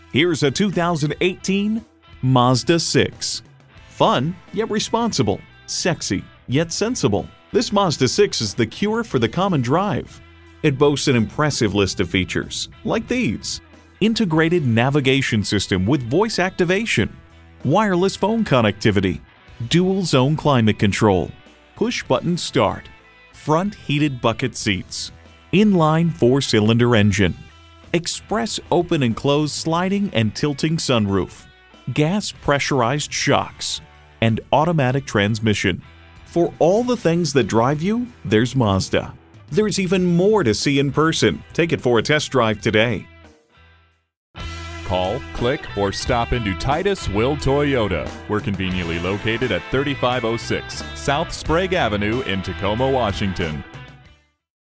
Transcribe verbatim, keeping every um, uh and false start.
Here's a two thousand eighteen Mazda six. Fun, yet responsible. Sexy, yet sensible. This Mazda six is the cure for the common drive. It boasts an impressive list of features, like these: integrated navigation system with voice activation, wireless phone connectivity, dual zone climate control, push button start, front heated bucket seats, inline four-cylinder engine, express open and close sliding and tilting sunroof, gas pressurized shocks, and automatic transmission. For all the things that drive you, there's Mazda. There's even more to see in person. Take it for a test drive today. Call, click, or stop into Titus Will Toyota. We're conveniently located at thirty-five oh six South Sprague Avenue in Tacoma, Washington.